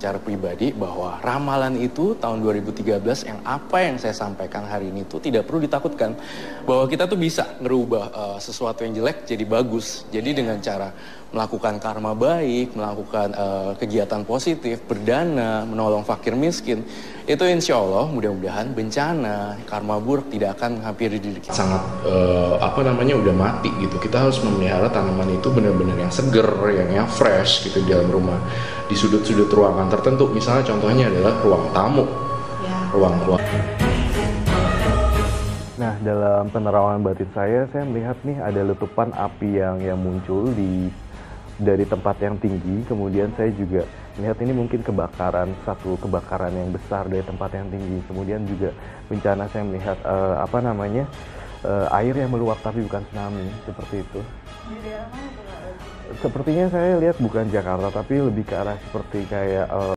secara pribadi bahwa ramalan itu tahun 2013 yang saya sampaikan hari ini itu tidak perlu ditakutkan. Bahwa kita tuh bisa ngerubah sesuatu yang jelek jadi bagus. Jadi dengan cara melakukan karma baik, melakukan kegiatan positif, berdana, menolong fakir miskin, itu insya Allah mudah-mudahan bencana, karma buruk tidak akan menghampiri diri kita. Sangat udah mati gitu. Kita harus memelihara tanaman itu benar-benar yang seger, yang fresh gitu di dalam rumah. Di sudut-sudut ruangan tertentu, misalnya contohnya adalah ruang tamu, ruang. Nah, dalam penerawangan batin saya melihat nih ada letupan api yang muncul dari tempat yang tinggi. Kemudian saya juga melihat ini mungkin satu kebakaran yang besar dari tempat yang tinggi. Kemudian juga bencana saya melihat air yang meluap tapi bukan tsunami, seperti itu. Sepertinya saya lihat bukan Jakarta tapi lebih ke arah seperti kayak